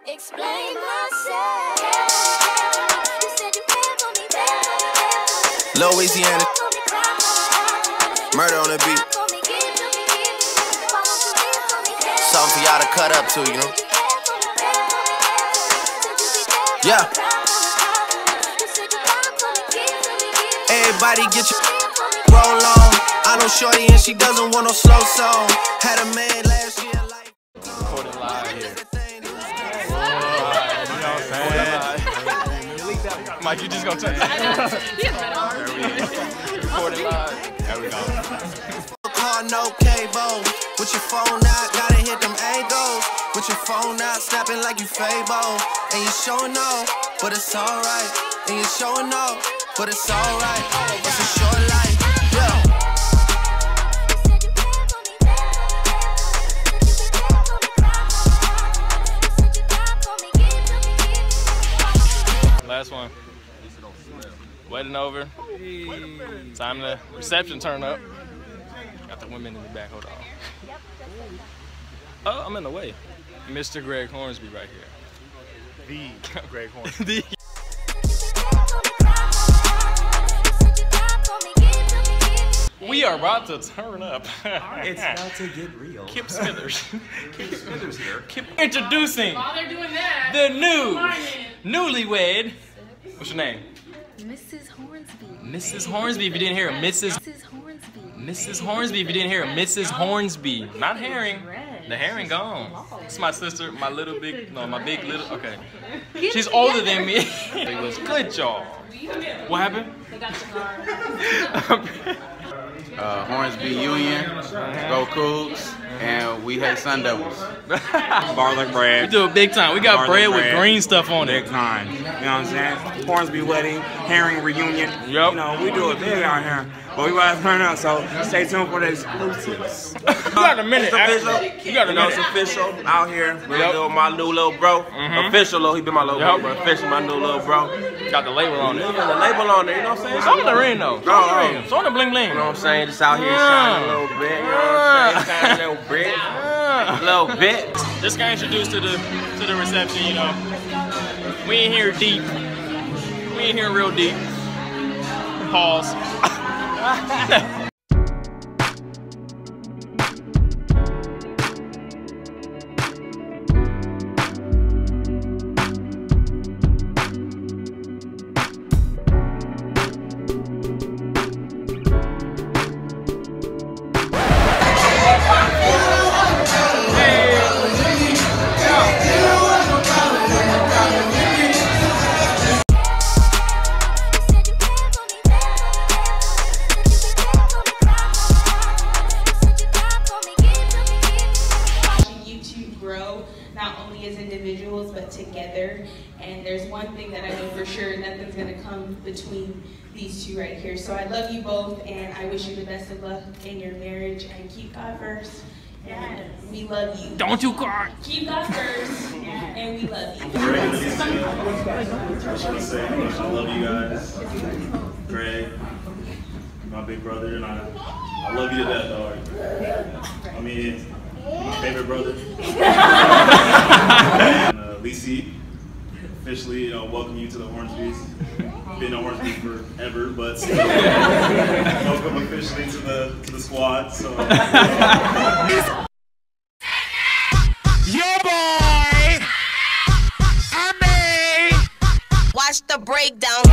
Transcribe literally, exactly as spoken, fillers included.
Explain myself. You said you care for me, baby. Louisiana. Murder on the beat. Something for y'all to cut up to, you know? Yeah. Everybody get your roll on. I know shorty and she doesn't want no slow song. Had a man last year like Recording live here. Mike, you just gonna touch it? Recording live. There we go. Car, no cable. With your phone out, gotta hit them angles. With your phone out, snapping like you Fable. And you showing off, but it's alright. And you showing off, but it's alright. It's a short life, yeah. Last one. Wedding over. Time to reception turn up. Got the women in the back. Hold on. Oh, I'm in the way. Mister Greg Hornsby right here. The Greg Hornsby. The We are about to turn up. It's about to get real. Kip Smithers. Kip Smithers here. Kip introducing While they're doing that, the new, newlywed. What's your name? Missus Hornsby. Missus Hornsby, if you didn't hear it. Missus Missus Hornsby. Missus Hornsby, if you didn't hear it. Missus Hornsby. Not herring. The herring gone. It's my sister, my little big, no, my big little, okay. She's older than me. It was good, y'all. What happened? Uh, Hornsby Union, go Cougs, and we hate Sun Devils. Garlic bread. We do it big time. We got Garlic bread, bread. with green stuff on Big it. time. You know what I'm saying? Hornsby wedding, herring reunion. Yep. You know, we do it big out here. But we about to turn up, so stay tuned for the exclusives. You got a minute. It's official. You got a You know, it's minute. official out here. With Yep. little, my new little bro. Mhm. Official, though. He been my little Yep. bro, but official, my new little bro. Got the label on it. Yeah, the label on there, you know what I'm saying? It's on the ring though. It's on the ring. It's on the bling bling. You know what I'm saying? Just out here shining a little bit. You know what I'm saying? Shining a little bit. A little bit. Just got introduced to the to the reception, you know. We ain't here deep. We ain't here real deep. Pause. Not only as individuals, but together. And there's one thing that I know for sure, nothing's gonna come between these two right here. So I love you both, and I wish you the best of luck in your marriage, and keep God first. And we love you. Don't you cry. Keep God first, and we love you. I just want to say I love you guys. Greg, my big brother, and I, I love you to death, dog. I mean, my favorite brother. And uh, Alycia, officially, you know, welcome you to the Hornsbys. Been on Hornsby forever, but still, welcome officially to the to the squad. So. Yo, boy! I mean, Watch the breakdown.